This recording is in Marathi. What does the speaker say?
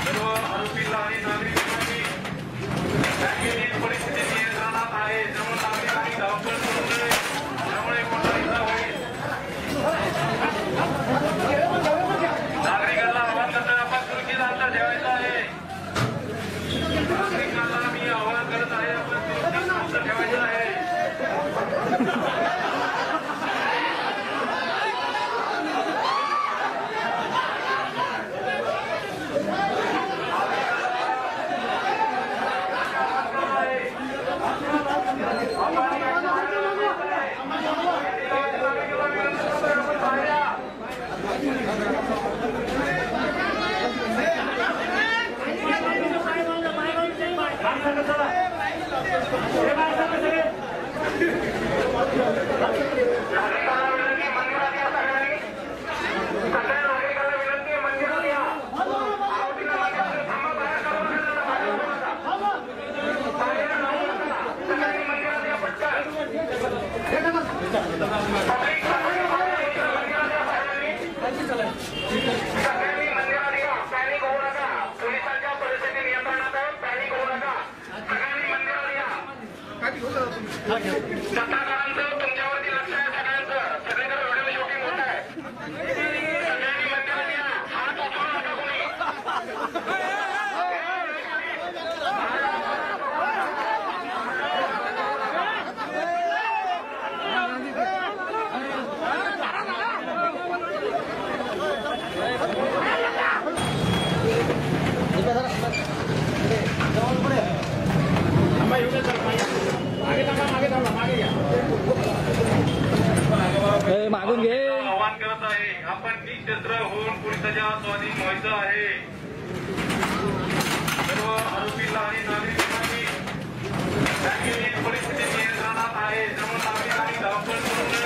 सर्व आरोपीला आणि नागरिकांनी बँकेतील परिस्थिती नियंत्रणात आहे, त्यामुळे नागरिकांनी धावपळ करू नये, त्यामुळे मोठा इजा होईल. नागरिकांना आवाहन करताना आपण सुरक्षित अंतर ठेवायचं आहे. नागरिकांना मी आवाहन करत आहे, आपण सुरक्षित अंतर ठेवायचं आहे. सत्ताधाऱ्यांचं तुमच्यावरती लक्ष आहे, सगळ्यांचं सगळीकडे व्हिडिओ शूटिंग होत आहे. सगळ्यांनी मंदिरात या, हात उचलू नका कोणी. मागून घे. आवाहन करत आहे, आपण निशस्त्र होऊन पोलिसांच्या स्वाधीन व्हायचं आहे. सर्व आरोपीला आणि नागरिकांनी बँकेतील परिस्थिती नियंत्रणात आहे, त्यामुळे नागरिकांनी धावपळ करू नये.